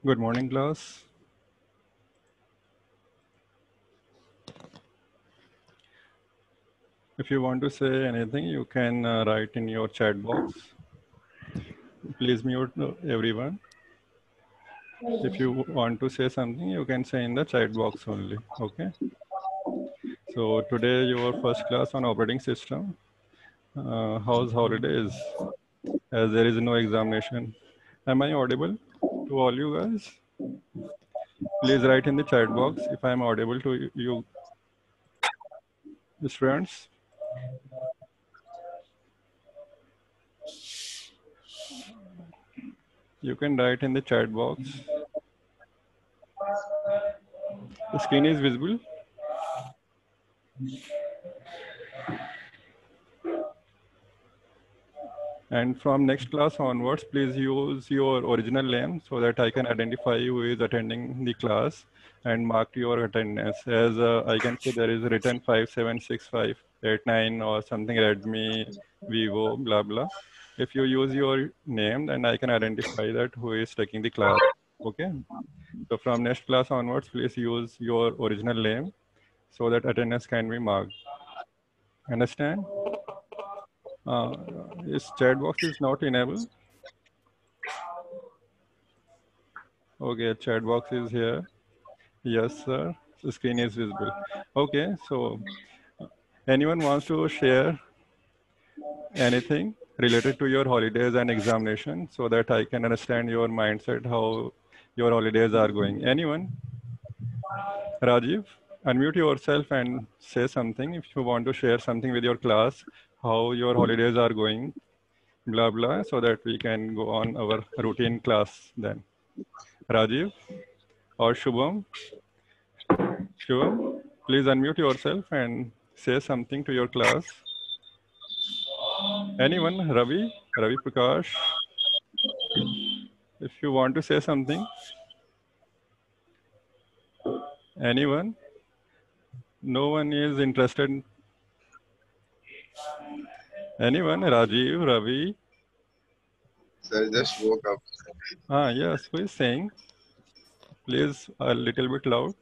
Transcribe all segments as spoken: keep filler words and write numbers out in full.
Good morning, class. If you want to say anything, you can uh, write in your chat box. Please mute uh, everyone. If you want to say something, you can say in the chat box only. Okay. So today your first class on operating system. Uh, how's holidays? As there is no examination. Am I audible to all you guys? Please write in the chat box if I am audible to you, students. You can write in the chat box. The screen is visible. And from next class onwards, please use your original name so that I can identify who is attending the class and mark your attendance. As uh, I can see, there is written five seven six five eight nine or something, Redmi, Vivo, blah, blah. If you use your name, then I can identify that who is taking the class. Okay. So from next class onwards, please use your original name so that attendance can be marked. Understand? Uh, this chat box is not enabled. Okay, chat box is here. Yes, sir. The screen is visible. Okay, so anyone wants to share anything related to your holidays and examination so that I can understand your mindset, how your holidays are going? Anyone? Rajiv, unmute yourself and say something if you want to share something with your class, how your holidays are going, blah, blah, so that we can go on our routine class then. Rajiv or Shubham? Shubham, please unmute yourself and say something to your class. Anyone? Ravi? Ravi Prakash? If you want to say something. Anyone? No one is interested. Anyone? Rajiv? Ravi? Sir, just woke up. Ah, yes. Who is saying? Please, a little bit loud.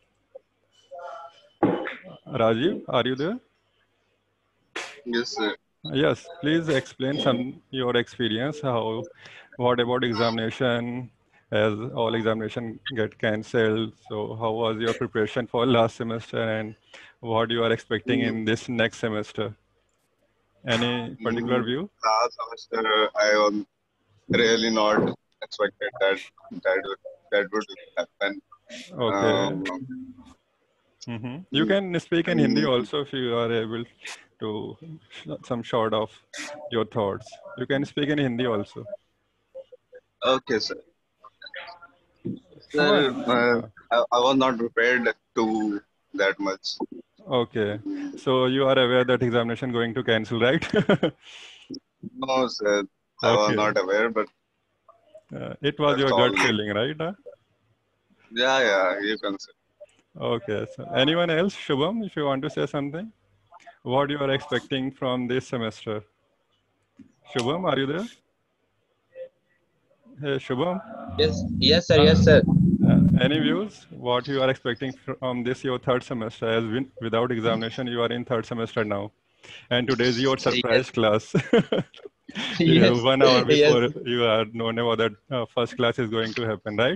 Rajiv, are you there? Yes, sir. Yes. Please explain some your experience. How? What about examination? As all examination get cancelled, so how was your preparation for last semester and what you are expecting Mm, in this next semester? Any particular mm, view? Last semester, I was really not expected that that would, that would happen. Okay. Um, hmm You mm, can speak in Hindi mm, also if you are able to sh- some short of your thoughts. You can speak in Hindi also. okay, sir. Come Sir, on. uh, Uh, I, I was not prepared to that much. okay. So you are aware that examination going to cancel, right? No, sir. I was Okay. not aware, but Uh, it was that's your all. gut feeling, right? Huh? Yeah, yeah, you can say. Okay. So anyone else, Shubham, if you want to say something, what you are expecting from this semester? Shubham, are you there? Hey, Shubham. Yes, yes, sir. Yes, Uh, sir. uh, any views? What you are expecting from this your third semester? As win- without examination, you are in third semester now, and today is your Yes, surprise class. You- yes, One hour yes, before you are known about that uh, first class is going to happen, right?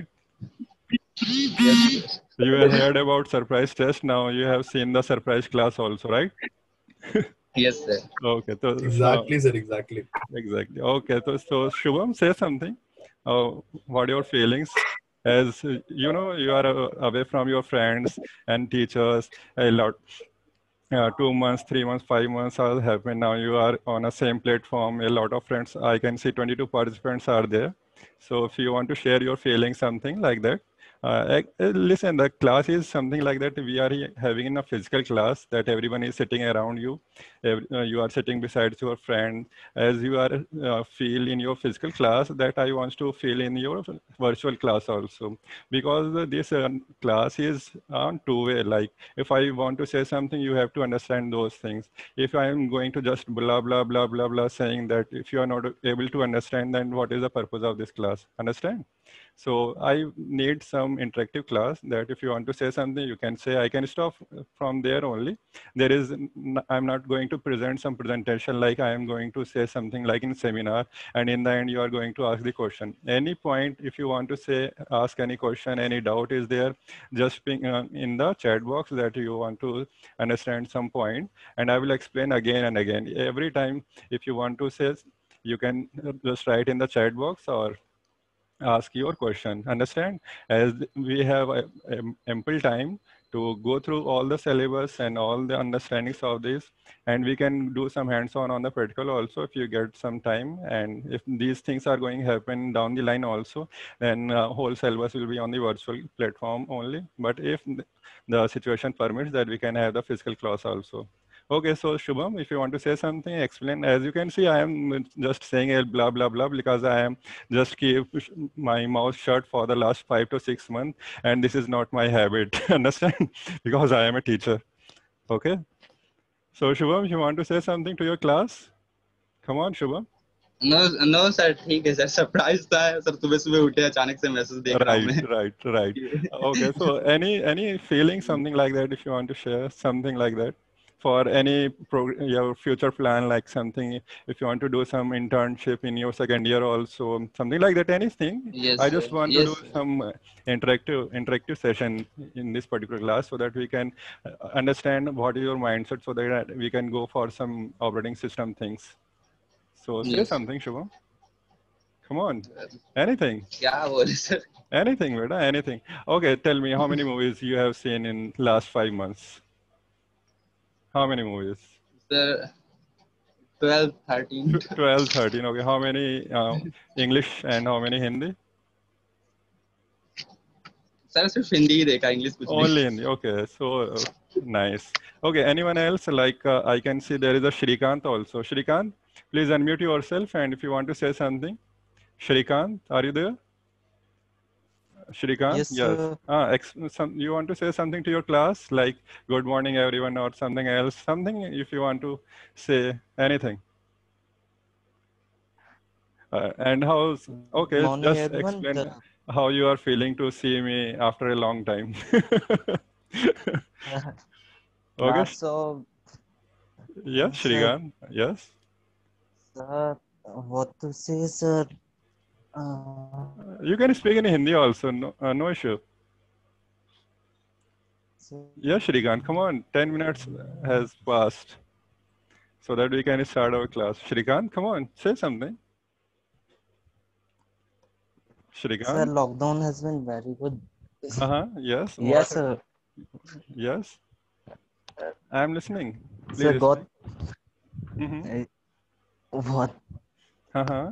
yes, You have heard about surprise test. Now you have seen the surprise class also, right? yes, sir. Okay, so uh, Exactly, sir. Exactly. exactly. Okay, so, so Shubham, say something. Uh, what are your feelings? As uh, you know, you are uh, away from your friends and teachers a lot. Uh, two months, three months, five months have happened. Now you are on a same platform. A lot of friends. I can see twenty-two participants are there. So if you want to share your feelings, something like that. Uh, ec- uh, listen, the class is something like that. We are he- having in a physical class that everyone is sitting around you. Ev- uh, you are sitting beside your friend. As you are uh, feel in your physical class, that I want to feel in your virtual class also. Because this uh, class is on two way. Like if I want to say something, you have to understand those things. If I am going to just blah, blah, blah, blah, blah, saying that if you are not able to understand, then what is the purpose of this class? Understand? So I need some interactive class that if you want to say something, you can say. I can stop from there only. There is, n- I'm not going to present some presentation like I am going to say something like in seminar, and in the end you are going to ask the question. Any point, if you want to say, ask any question, any doubt is there, just ping uh, in the chat box that you want to understand some point, and I will explain again and again. Every time, if you want to say, you can uh, just write in the chat box or ask your question. Understand? As we have uh, am- ample time to go through all the syllabus and all the understandings of this, and we can do some hands-on on the practical also if you get some time. And if these things are going to happen down the line also, then uh, whole syllabus will be on the virtual platform only. But if the situation permits, that we can have the physical class also. Okay, so Shubham, if you want to say something, explain. As you can see, I am just saying a blah blah blah because I am just keep my mouth shut for the last five to six months, and this is not my habit. Understand? Because I am a teacher. Okay. So Shubham, you want to say something to your class? Come on, Shubham. No no sir, ठीक है sir, surprise था sir, सुबह सुबह उठे अचानक से message देख रहा हूँ Right, मैं. right, right. Okay. So any any feeling something like that, if you want to share something like that for any pro your future plan, like something if you want to do some internship in your second year also, something like that, anything. Yes I sir, just want to yes do sir. some uh, interactive interactive session in this particular class so that we can uh, understand what is your mindset so that we can go for some operating system things. So say Yes. something, Shubham. Come on. Anything. क्या बोले sir? Anything, beta, anything. Okay, tell me how many movies you have seen in last five months? How many movies? Sir twelve, thirteen. Tw- twelve, thirteen. Okay, how many uh, English and how many Hindi? Sir सिर्फ हिंदी ही देखा, English कुछ नहीं. Only Hindi. Okay, so uh, nice. Okay, anyone else? Like uh, I can see there is a Shrikant also. Shrikant, please unmute yourself and if you want to say something. Shrikant, are you there? Shrikant, Yes, yes. sir. Ah, ex some, you want to say something to your class, like good morning, everyone, or something else? Something if you want to say anything. Uh, and how's okay? Morning, Just everyone. explain The, how you are feeling to see me after a long time. Okay. class of Yes, uh, sir, Shrikant. Yes. sir, what to say, sir? Uh, You can speak in Hindi also. No, uh, no issue. sir, Yes, Shrikant. Come on. Ten minutes has passed, so that we can start our class. Shrikant, come on. Say something. sir, Shrikant. lockdown has been very good. Uh-huh. Yes. What? Yes, sir. Yes. I'm listening. Sir, Please got explain. Mm-hmm. uh, what? Uh-huh.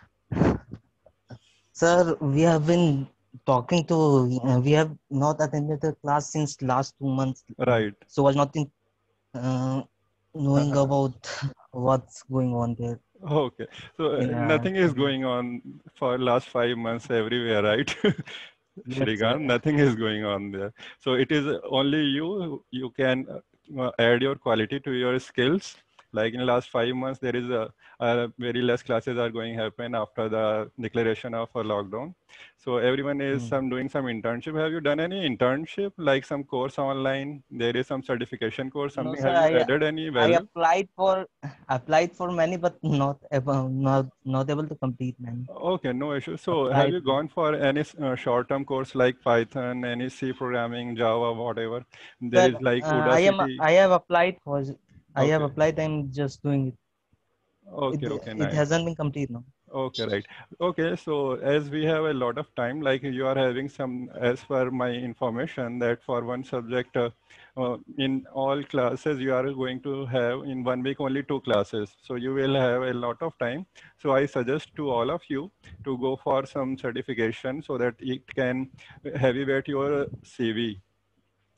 Sir, we have been talking to. Uh, we have not attended the class since last two months. Right. So was not in, uh, knowing Uh-huh. about what's going on there. Okay. So uh, In uh, nothing is in, going on for last five months everywhere, right? yes, Shrikant, sir. nothing is going on there. So it is only you, you can uh, add your quality to your skills. Like in last five months, there is a, a very less classes are going to happen after the declaration of a lockdown. So everyone is Hmm. some doing some internship. Have you done any internship, like some course online? There is some certification course, No, something. sir. Have you I added any I value? applied for applied for many, but not able not not able to complete many. Okay, no issue. So have Applied. you gone for any uh, short-term course like Python, any C programming, Java, whatever? There Sir, is like uh, I am Udacity. I have applied for I have Okay. applied. I'm just doing it. Okay, It okay, it nice. hasn't been complete now. Okay, right. Okay, so as we have a lot of time, like you are having some, as per my information, that for one subject, uh, uh, in all classes, you are going to have in one week only two classes. So you will have a lot of time. So I suggest to all of you to go for some certification so that it can heavyweight your C V.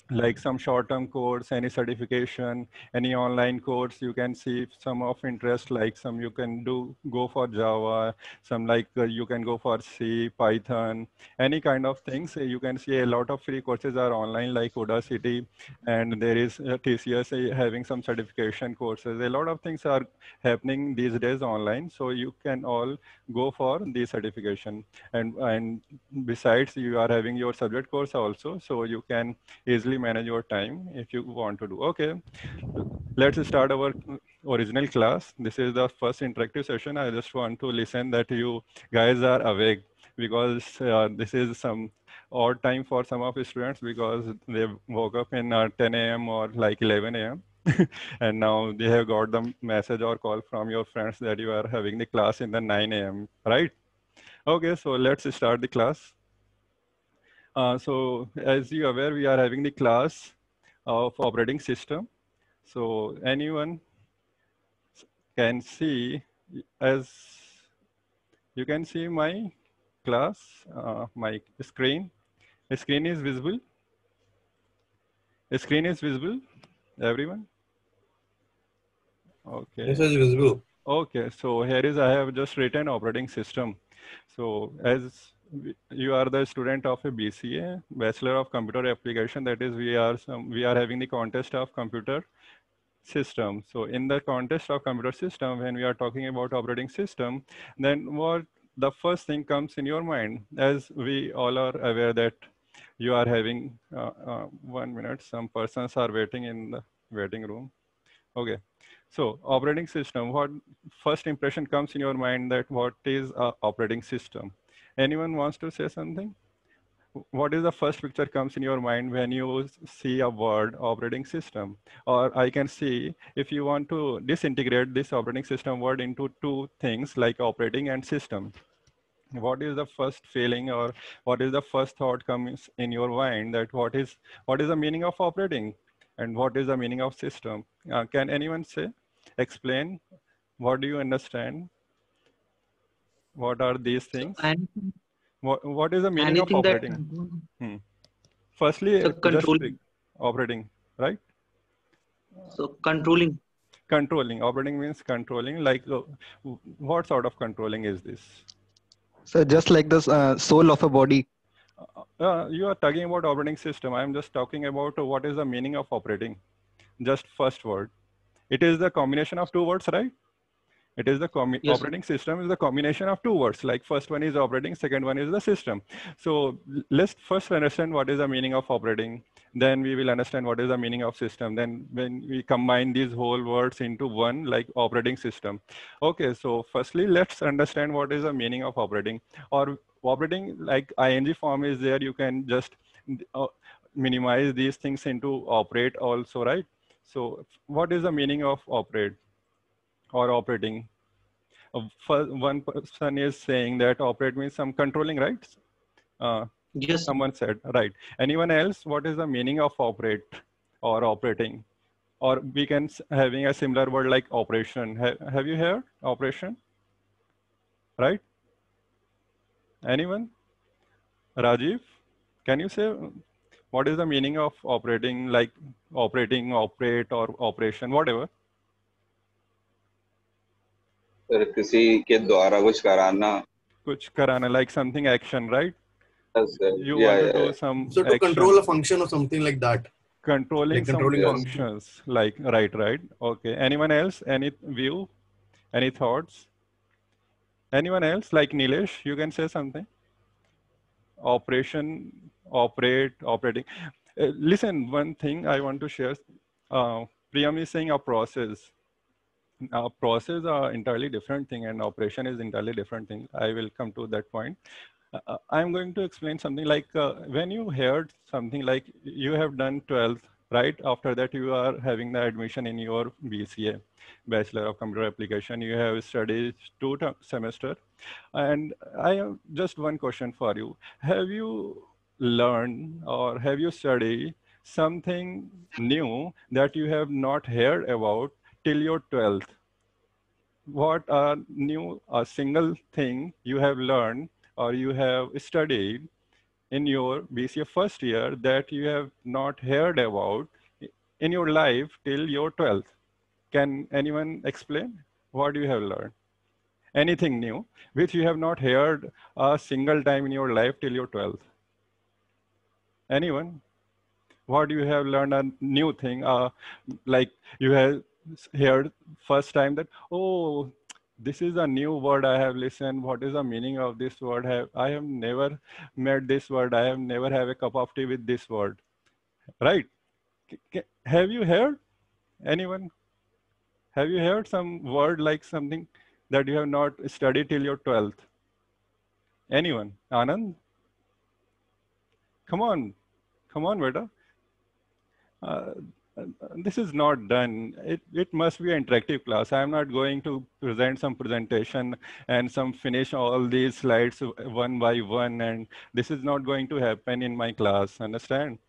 like some short-term course, any certification, any online course. You can see some of interest, like some you can do go for Java, some like uh, you can go for C, Python, any kind of things. Uh, You can see a lot of free courses are online, like Udacity, and there is uh, T C S uh, having some certification courses. A lot of things are happening these days online, so you can all go for the certification. And and besides, you are having your subject course also, so you can easily manage your time if you want to do. Okay, let's start our original class. This is the first interactive session. I just want to listen that you guys are awake, because uh, this is some odd time for some of the students, because they woke up in uh, ten A M or like eleven A M and now they have got the message or call from your friends that you are having the class in the nine A M, right? Okay, so let's start the class. Uh, so as you are aware, we are having the class of operating system. So anyone can see, as you can see my class, uh, my screen. The screen is visible. The screen is visible, everyone? Okay. This is visible. Okay, so here is, I have just written operating system. So as you are the student of a B C A, Bachelor of Computer Application, that is we are some, we are having the contest of computer system. So in the context of computer system, when we are talking about operating system, then what the first thing comes in your mind, as we all are aware that you are having uh, uh, one minute, some persons are waiting in the waiting room. Okay, so operating system, what first impression comes in your mind, that what is a operating system? Anyone wants to say something? What is the first picture comes in your mind when you see a word operating system? Or I can see, if you want to disintegrate this operating system word into two things like operating and system, what is the first feeling, or what is the first thought comes in your mind, that what is what is the meaning of operating and what is the meaning of system? Uh, can anyone say, explain, what do you understand? What are these things? So, and What, what is the meaning of anything that operating? Hmm. Firstly, so just controlling. operating, right? So controlling. Controlling. Operating means controlling. Like, uh, what sort of controlling is this? So just like the uh, soul of a body. Uh, you are talking about operating system. I am just talking about uh, what is the meaning of operating. Just first word. It is the combination of two words, right? It is the combi Yes, sir. operating system is the combination of two words. Like first one is operating, second one is the system. So let's first understand what is the meaning of operating. Then we will understand what is the meaning of system. Then when we combine these whole words into one, like operating system. Okay, so firstly, let's understand what is the meaning of operating. Or operating, like ing form is there. You can just uh, minimize these things into operate also, right? So what is the meaning of operate or operating? Uh, first, one person is saying that operate means some controlling, right? Uh, Yes, sir. someone said, right. Anyone else, what is the meaning of operate or operating? Or we can s- having a similar word like operation. Ha have you heard operation? Right? Anyone? Rajiv, can you say uh, what is the meaning of operating, like operating, operate, or operation, whatever? Sir किसी के द्वारा कुछ कराना. Kuch karana, like something action, right? Yes, sir. You Yeah, want to yeah, do yeah. some So to action. control a function or something like that. Controlling Like some controlling Yes. something. functions, like, right, right. Okay. Anyone else? Any view? Any thoughts? Anyone else? Like Nilesh, you can say something. Operation, operate, operating. Uh, listen, one thing I want to share. Uh, Priyam is saying a process. A process are entirely different thing, and operation is entirely different thing. I will come to that point. Uh, I'm going to explain something like uh, when you heard something like you have done twelfth, right? After that, you are having the admission in your B C A, Bachelor of Computer Application. You have studied two semester. And I have just one question for you. Have you learned or have you studied something new that you have not heard about till your twelfth? What a new, a single thing you have learned or you have studied in your B C A first year that you have not heard about in your life till your twelfth? Can anyone explain what you have learned? Anything new which you have not heard a single time in your life till your twelfth? Anyone? What you have learned a new thing, uh, like you have heard first time that, oh, this is a new word I have listened. What is the meaning of this word? Have I have never met this word. I have never have a cup of tea with this word. Right? K- k- Have you heard? Anyone? Have you heard some word like something that you have not studied till your twelfth? Anyone? Anand? Come on. Come on, beta. Uh, this is not done. It, it must be an interactive class. I'm not going to present some presentation and some finish all these slides one by one, and this is not going to happen in my class, understand?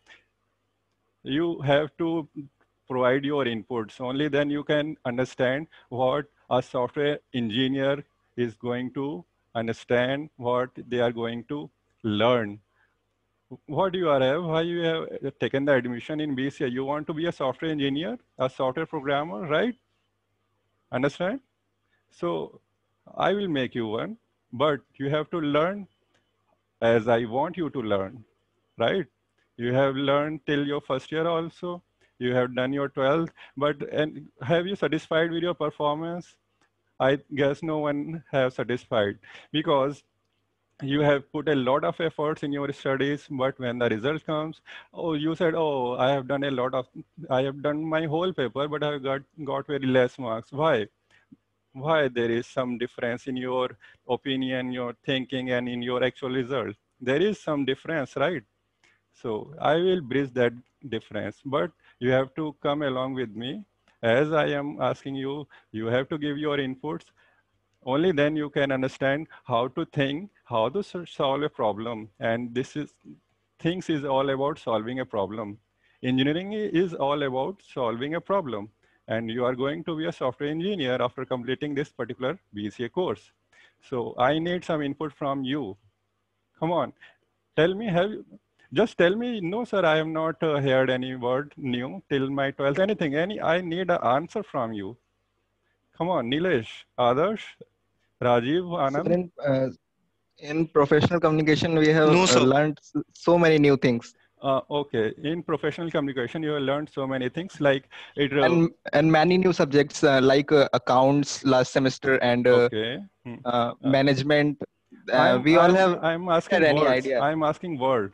You have to provide your inputs. Only then you can understand what a software engineer is going to understand, what they are going to learn. What do you are have? Why you have taken the admission in B C A? You want to be a software engineer, a software programmer, right? Understand? So I will make you one, but you have to learn as I want you to learn, right? You have learned till your first year also. You have done your twelfth, but and have you satisfied with your performance? I guess no one have satisfied, because you have put a lot of efforts in your studies, but when the result comes, oh, you said, oh, I have done a lot of, I have done my whole paper, but I have got, got very less marks. Why? Why there is some difference in your opinion, your thinking, and in your actual result? There is some difference, right? So I will bridge that difference, but you have to come along with me. As I am asking you, you have to give your inputs. Only then you can understand how to think, how to solve a problem. And this is, things is all about solving a problem. Engineering is all about solving a problem. And you are going to be a software engineer after completing this particular B C A course. So I need some input from you. Come on, tell me, have you, just tell me, no, sir, I have not uh, heard any word new till my twelfth, anything, any, I need an answer from you. Come on, Nilesh, Adarsh, Rajiv, Sir, Anand. in, uh, in professional communication, we have No, uh, sir. learned s- so many new things, Uh, okay, in professional communication, you have learned so many things like it. Uh, and and many new subjects uh, like uh, accounts last semester and uh, okay, hmm. uh, uh, management. Uh, I'm we all I'm have I'm had asking any words. idea. I'm asking word.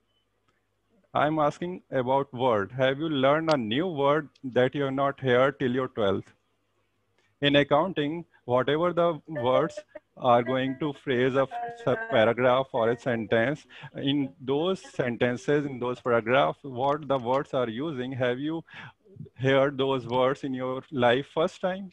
I'm asking about word. Have you learned a new word that you have not heard till your twelfth? In accounting, whatever the words are going to phrase a paragraph or a sentence, in those sentences, in those paragraphs, what the words are using, have you heard those words in your life first time?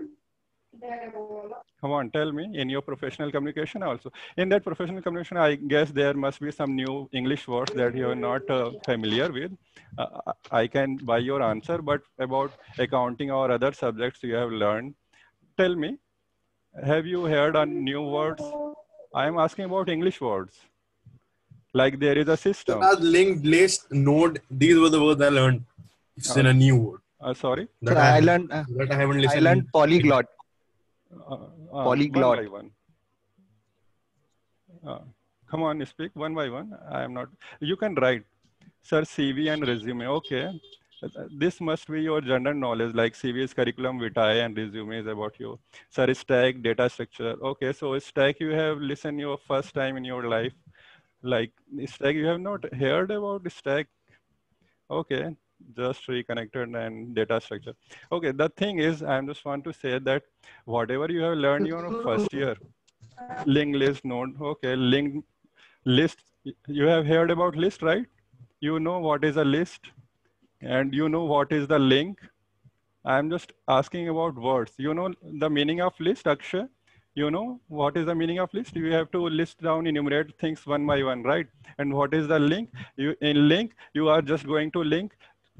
Come on, tell me, in your professional communication also. In that professional communication, I guess there must be some new English words that you are not uh, familiar with. Uh, I can buy your answer, but about accounting or other subjects you have learned, tell me, have you heard on new words? I am asking about English words. Like there is a system. So, linked, list, node, these were the words I learned. It's in a new word. Uh, sorry? That So I, I have, learned uh, that I haven't I listened. learned polyglot. Uh, uh, Polyglot. One by one. Uh, come on, speak one by one. I am not. You can write, sir, C V and resume. Okay. This must be your general knowledge, like C V is curriculum vitae and resume is about you. Sir, stack, data structure. Okay, so stack you have listened your first time in your life. Like stack, you have not heard about stack. Okay, just reconnected and data structure. Okay, the thing is, I just want to say that whatever you have learned in your first year, linked list node, okay, linked list, you have heard about list, right? You know what is a list and you know what is the link. I'm just asking about words. You know the meaning of list, Akshay? You know what is the meaning of list? You have to list down, enumerate things one by one, right? And what is the link? You in link, you are just going to link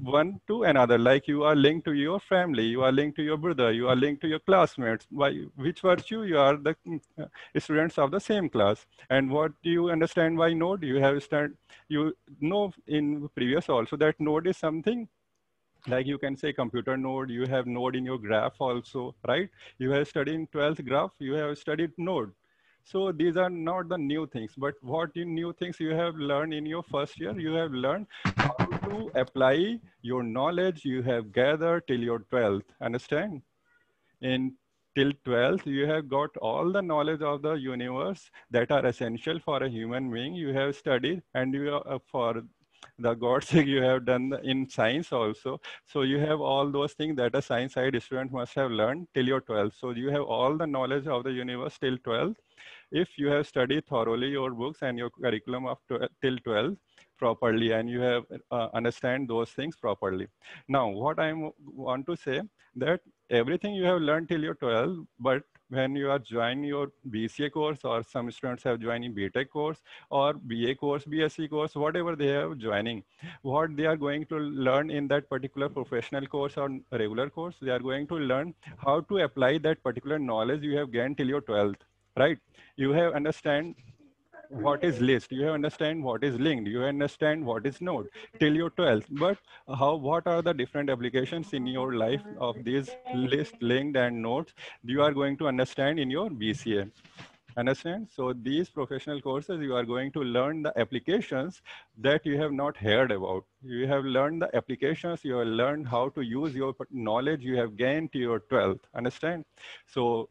one to another, like you are linked to your family, you are linked to your brother, you are linked to your classmates. By which virtue you are the uh, students of the same class. And what do you understand by node? You have start, you know in previous also that node is something like you can say computer node, you have node in your graph also, right? You have studied in twelfth graph, you have studied node. So these are not the new things, but what in new things you have learned in your first year, you have learned how to apply your knowledge you have gathered till your twelfth, understand? In till twelfth, you have got all the knowledge of the universe that are essential for a human being. You have studied, and you are, uh, for the God's sake, you have done in science also. So you have all those things that a science side student must have learned till your twelfth. So you have all the knowledge of the universe till twelfth. If you have studied thoroughly your books and your curriculum of till twelfth properly, and you have uh, understand those things properly. Now, what I want to say that everything you have learned till your twelfth, but when you are joining your B C A course, or some students have joining B Tech course or B A course, B S c course, whatever they have joining, what they are going to learn in that particular professional course or regular course, they are going to learn how to apply that particular knowledge you have gained till your twelfth, right? You have understand what is list, you have understand what is linked, you understand what is node till your twelfth, but how, what are the different applications in your life of these list, linked and nodes you are going to understand in your B C A, understand? So these professional courses, you are going to learn the applications that you have not heard about. You have learned the applications, you have learned how to use your knowledge you have gained to your twelfth, understand? So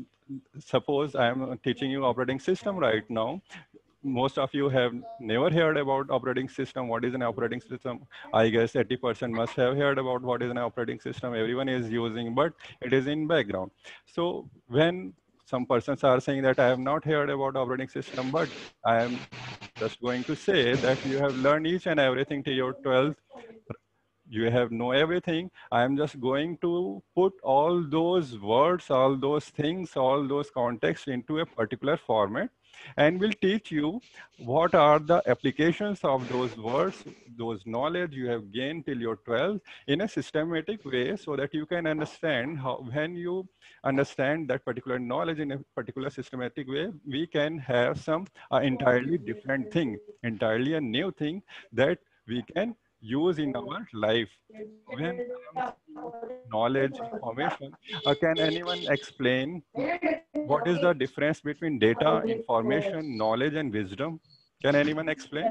suppose I am teaching you operating system right now. Most of you have never heard about operating system. What is an operating system? I guess eighty percent must have heard about what is an operating system. Everyone is using, but it is in background. So when some persons are saying that I have not heard about operating system, but I am just going to say that you have learned each and everything to your twelfth. You have know everything. I am just going to put all those words, all those things, all those contexts into a particular format, and will teach you what are the applications of those words, those knowledge you have gained till your twelfth in a systematic way, so that you can understand how, when you understand that particular knowledge in a particular systematic way, we can have some uh, entirely different thing, entirely a new thing that we can use in our life. When knowledge, information, uh, can anyone explain what is the difference between data, information, knowledge, and wisdom? Can anyone explain?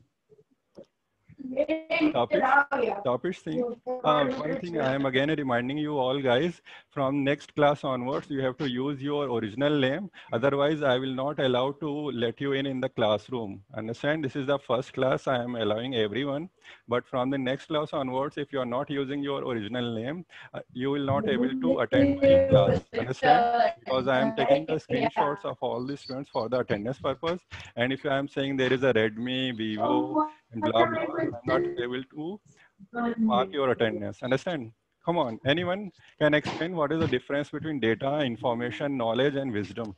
Tapish, Tapish Singh. Uh, one thing I am again reminding you all guys, from next class onwards, you have to use your original name. Otherwise, I will not allow to let you in in the classroom. Understand? This is the first class I am allowing everyone. But from the next class onwards, if you are not using your original name, uh, you will not able to attend my class. Understand? Because I am taking the screenshots of all the students for the attendance purpose. And if I am saying there is a Redmi, Vivo, and blah, blah, I'm not able to mark your attendance. Understand? Come on. Anyone can explain what is the difference between data, information, knowledge, and wisdom?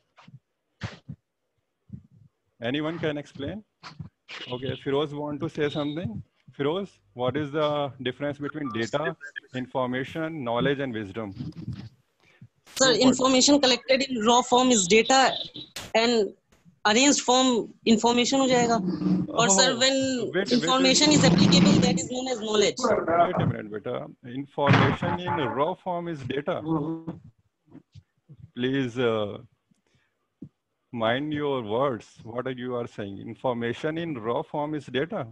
Anyone can explain? Okay, Firoz want to say something? Firoz, what is the difference between data, information, knowledge, and wisdom? Sir, information collected in raw form is data, and arranged form information ho jayega. Or Oh, sir, when wait, information wait, is applicable, that is known as knowledge. Wait a minute, beta. Information in raw form is data. Please uh, mind your words. What are you are saying? Information in raw form is data.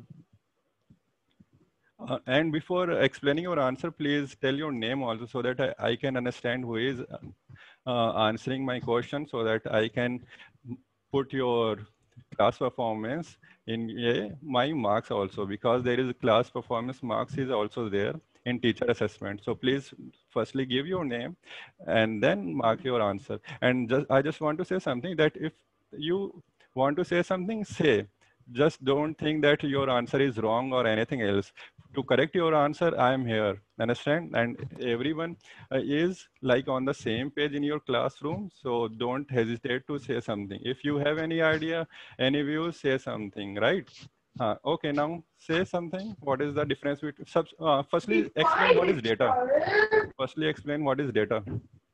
Uh, and before explaining your answer, please tell your name also, so that I, I can understand who is uh, answering my question, so that I can put your class performance in a, my marks also, because there is a class performance marks is also there in teacher assessment. So please firstly give your name and then mark your answer. And just I just want to say something, that if you want to say something, say. Just don't think that your answer is wrong or anything else. To correct your answer, I am here. Understand? And everyone uh, is like on the same page in your classroom. So don't hesitate to say something. If you have any idea, any views, say something, right? Uh, okay, now say something. What is the difference between sub? Uh, firstly, explain what is data. Firstly, explain what is data.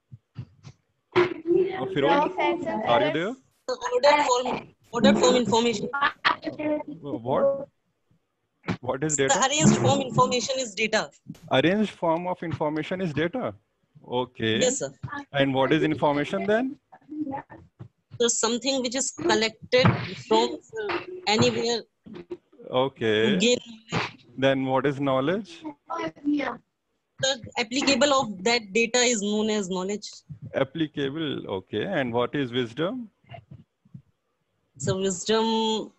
Oh, Firoz, are you there? The ordered form, ordered form information. What? What is The data? arranged form information is data. Arranged form of information is data. Okay. Yes, sir. And what is information then? So something which is collected from uh, anywhere to Okay. gain Then what is knowledge? the applicable of that data is known as knowledge. Applicable. Okay. And what is wisdom? So wisdom,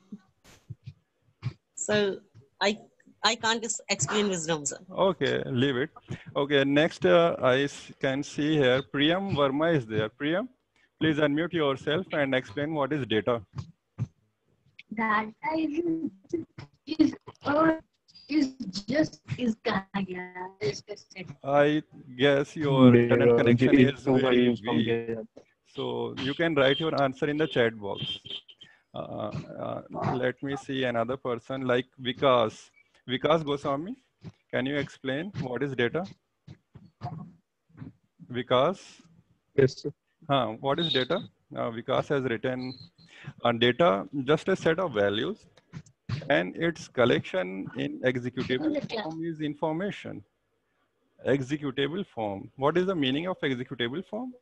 so I I can't just explain wisdom, sir. Okay, leave it. Okay, next uh, I s- can see here Priyam Verma is there. Priyam, please unmute yourself and explain what is data. Data is is uh, is just is I guess your internet connection is very weak. So you can write your answer in the chat box. Uh, uh, let me see another person like Vikas. Vikas Goswami, can you explain what is data? Vikas? Yes, sir. Huh, what is data? Uh, Vikas has written on data, just a set of values, and its collection in executable form is information. Executable form. What is the meaning of executable form?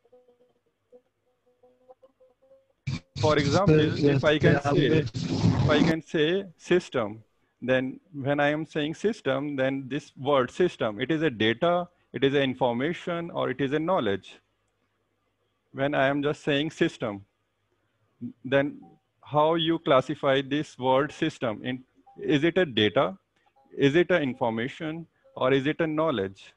For example, if I can say, if I can say system, then when I am saying system, then this word system, it is a data, it is an information, or it is a knowledge. When I am just saying system, then how you classify this word system? In, is it a data? Is it an information? Or is it a knowledge?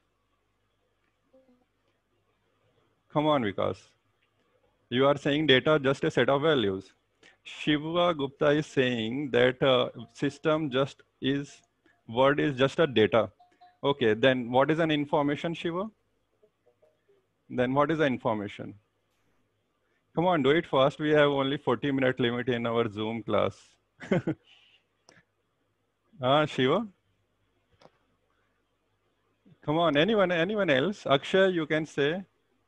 Come on, Vikas. You are saying data just a set of values. Shiva Gupta is saying that uh, system just is, word is just a data. Okay, then what is an information, Shiva? Then what is the information? Come on, do it fast. We have only forty minute limit in our Zoom class. Ah, Shiva? Come on, anyone, anyone else? Akshay, you can say.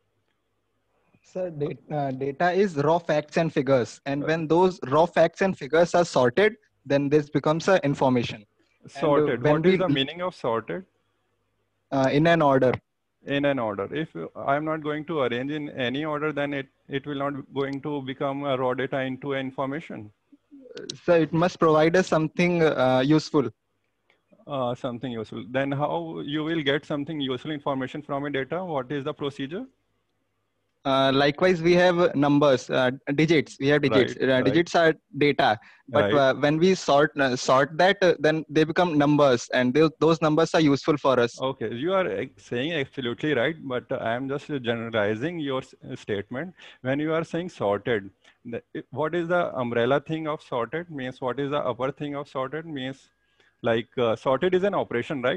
Sir, data, uh, data is raw facts and figures. And when those raw facts and figures are sorted, then this becomes a information. Sorted. And, uh, when What is we, the meaning of sorted? Uh, in an order. In an order. If I'm not going to arrange in any order, then it, it will not going to become a raw data into information. So it must provide us something uh, useful. Uh, something useful. Then how you will get something useful information from a data? What is the procedure? Uh, likewise, we have numbers, uh, digits. We have digits. Right, uh, right. Digits are data. But Right. uh, when we sort uh, sort that, uh, then they become numbers, and they, those numbers are useful for us. Okay, you are uh, saying absolutely right, but I am just generalizing your s- statement. When you are saying sorted, the, it- what is the umbrella thing of sorted? Means what is the upper thing of sorted? Means like uh, sorted is an operation, right?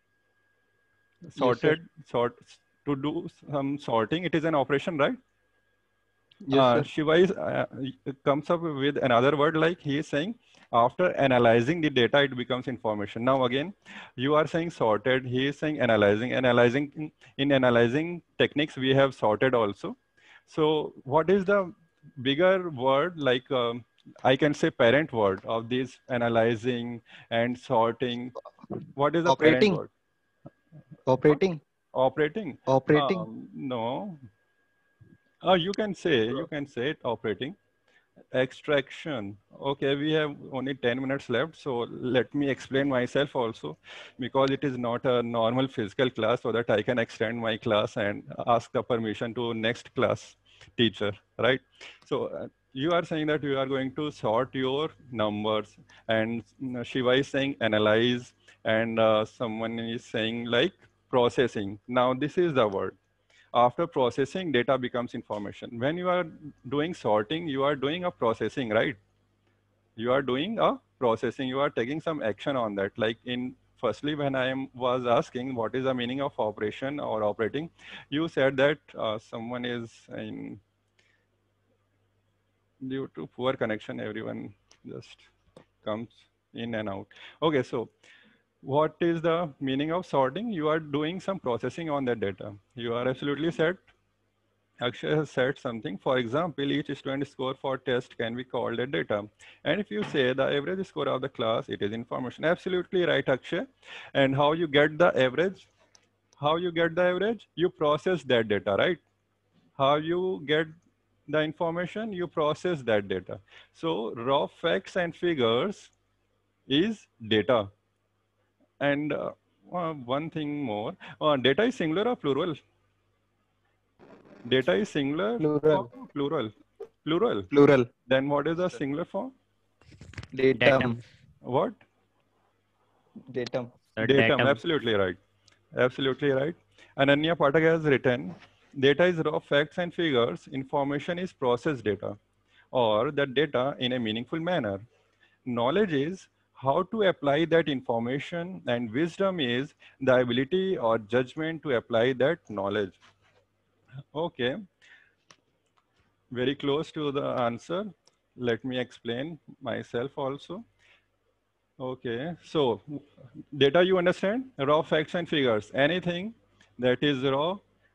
Sorted, sort to do some sorting. It is an operation, right? Yes, uh, sir. Shiva is, uh, comes up with another word like he is saying after analyzing the data, it becomes information. Now again, you are saying sorted, he is saying analyzing. Analyzing in analyzing techniques, we have sorted also. So what is the bigger word like um, I can say parent word of this analyzing and sorting? What is the parent Operating. word? Operating. Operating? Operating. Um, no. Oh, you can say, you can say it operating. Extraction. Okay, we have only ten minutes left. So let me explain myself also, because it is not a normal physical class, so that I can extend my class and ask the permission to next class teacher, right? So uh, you are saying that you are going to sort your numbers, and mm, Shiva is saying analyze, and uh, someone is saying like processing. Now this is the word. After processing, data becomes information. When you are doing sorting, you are doing a processing, right? You are doing a processing. You are taking some action on that. Like in firstly, when I am, was asking what is the meaning of operation or operating, you said that uh, someone is in, due to poor connection, everyone just comes in and out. Okay, so what is the meaning of sorting? You are doing some processing on that data. You are absolutely set. Akshay has said something. For example, each student score for test can be called a data. And if you say the average score of the class, it is information. Absolutely right, Akshay. And how you get the average? How you get the average? You process that data, right? How you get the information? You process that data. So raw facts and figures is data. And uh, uh, one thing more, uh, data is singular or plural? Data is singular Plural. or plural? Plural. Plural. Then what is the singular form? Datum. What? Datum. Uh, Datum. datum. Absolutely right. Absolutely right. Ananya Pathak has written, data is raw facts and figures. Information is processed data, or that data in a meaningful manner. Knowledge is how to apply that information, and wisdom is the ability or judgment to apply that knowledge. Okay, very close to the answer. Let me explain myself also. Okay, so data you understand, raw facts and figures. Anything that is raw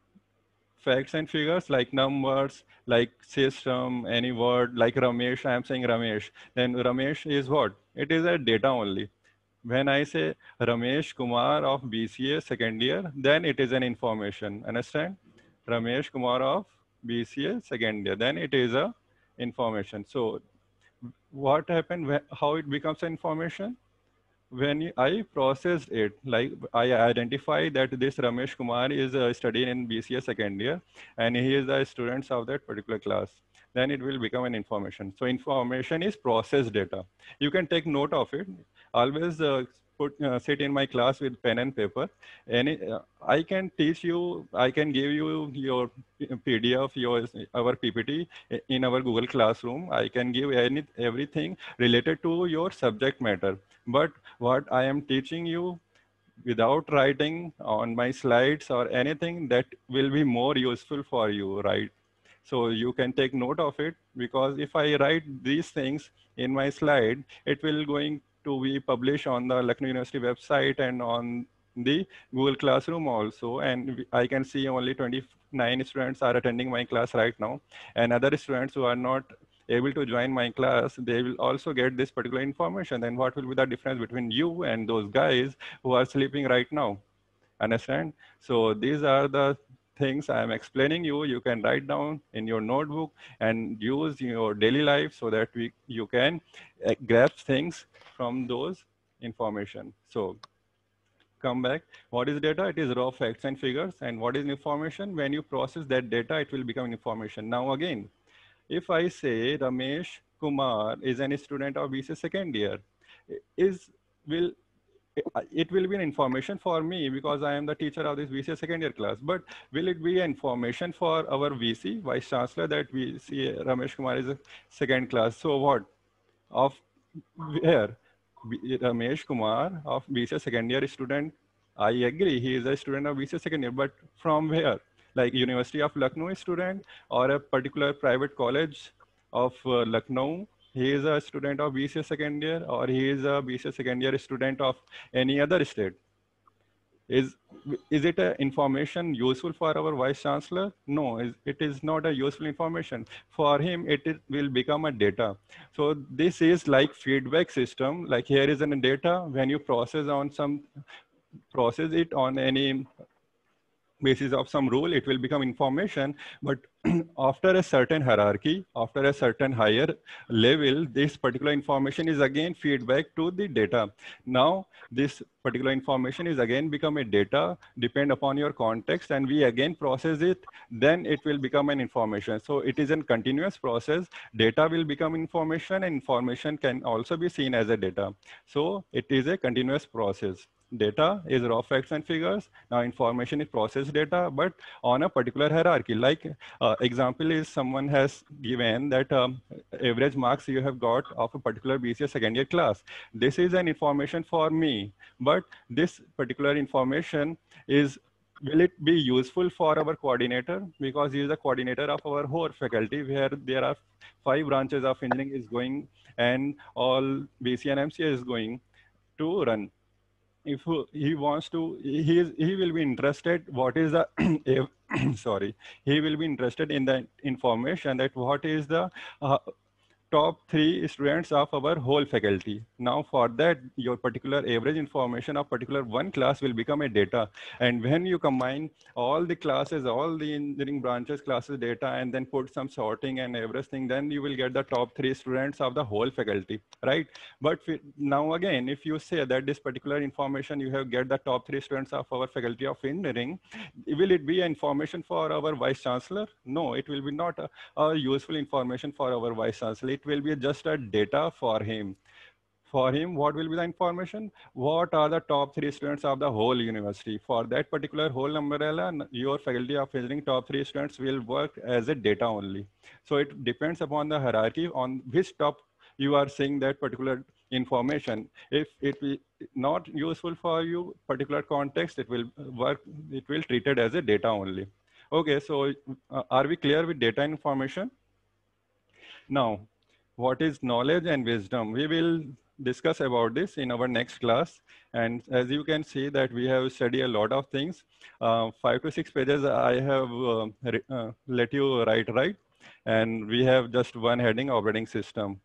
facts and figures like numbers, like system, any word like Ramesh, I am saying Ramesh. Then Ramesh is what? It is a data only. When I say Ramesh Kumar of B C A second year, then it is an information. Understand? Ramesh Kumar of B C A second year, then it is a information. So what happened, how it becomes an information? When I processed it, like I identify that this Ramesh Kumar is uh, studying in B C A second year and he is a student of that particular class, then it will become an information. So information is processed data. You can take note of it. Always uh, put uh, sit in my class with pen and paper. Any, uh, I can teach you, I can give you your P D F, your, our P P T in our Google Classroom. I can give any everything related to your subject matter. But what I am teaching you without writing on my slides or anything, that will be more useful for you, right? So you can take note of it, because if I write these things in my slide, it will going to be published on the Lucknow University website and on the Google Classroom also. And I can see only twenty-nine students are attending my class right now. And other students who are not able to join my class, they will also get this particular information. Then what will be the difference between you and those guys who are sleeping right now? Understand? So these are the things I am explaining you. You can write down in your notebook and use in your daily life so that we you can uh, grasp things from those information. So come back. What is data? It is raw facts and figures. And what is information? When you process that data, it will become information. Now again, if I say Ramesh Kumar is an student of B C A second year, is will it will be an information for me because I am the teacher of this B C A second year class. But will it be information for our V C, Vice Chancellor, that we see Ramesh Kumar is a second class? So what? Of where? Ramesh Kumar of B C A second year student. I agree, he is a student of B C A second year, but from where? Like University of Lucknow student or a particular private college of uh, Lucknow, he is a student of B C A second year, or he is a B C A second year student of any other state. Is, is it a information useful for our Vice Chancellor? No, it is not a useful information. For him, it is, will become a data. So this is like feedback system. Like here is a data, when you process on some, process it on any basis of some rule, it will become information. But after a certain hierarchy, after a certain higher level, this particular information is again feedback to the data. Now, this particular information is again become a data, depend upon your context, and we again process it, then it will become an information. So it is a continuous process. Data will become information, and information can also be seen as a data. So it is a continuous process. Data is raw facts and figures. Now information is processed data, but on a particular hierarchy. Like uh, example is someone has given that um, average marks you have got of a particular B C A second year class. This is an information for me, but this particular information is will it be useful for our coordinator? Because he is the coordinator of our whole faculty, where there are five branches of engineering is going and all B C and M C A is going to run. If he wants to, he is, he will be interested what is the, sorry, he will be interested in the information that what is the uh, top three students of our whole faculty. Now for that, your particular average information of particular one class will become a data. And when you combine all the classes, all the engineering branches classes data, and then put some sorting and everything, then you will get the top three students of the whole faculty, right? But now again, if you say that this particular information, you have get the top three students of our faculty of engineering, will it be information for our vice chancellor? No, it will be not a, a useful information for our vice chancellor. It will be just a data for him. For him, what will be the information? What are the top three students of the whole university? For that particular whole umbrella, your faculty of engineering top three students will work as a data only. So it depends upon the hierarchy on which top you are seeing that particular information. If it will not useful for you, particular context, it will work, it will treat it as a data only. Okay, so uh, are we clear with data information? Now, what is knowledge and wisdom? We will discuss about this in our next class. And as you can see that we have studied a lot of things. Uh, five to six pages I have uh, uh, let you write, right? And we have just one heading, operating system.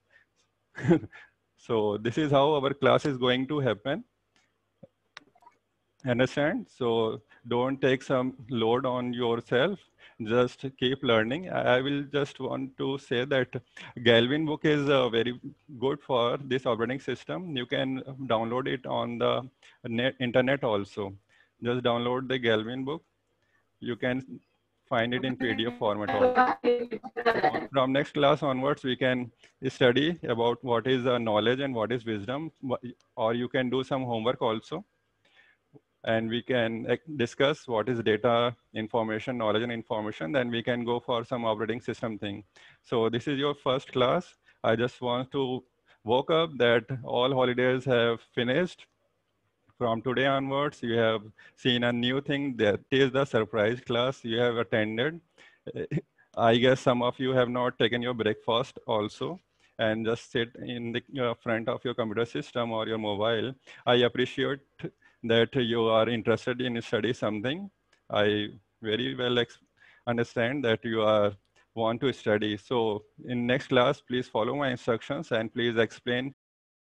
So this is how our class is going to happen. Understand? So don't take some load on yourself. Just keep learning. I will just want to say that Galvin book is uh, very good for this operating system. You can download it on the net, internet also. Just download the Galvin book. You can find it in P D F format also. From next class onwards, we can study about what is uh, knowledge and what is wisdom, or you can do some homework also. And we can discuss what is data, information, knowledge, and information. Then we can go for some operating system thing. So this is your first class. I just want to woke up that all holidays have finished. From today onwards, you have seen a new thing. That is the surprise class you have attended. I guess some of you have not taken your breakfast also and just sit in the uh, front of your computer system or your mobile. I appreciate that you are interested in study something. I very well understand that you are want to study. So in next class, please follow my instructions and please explain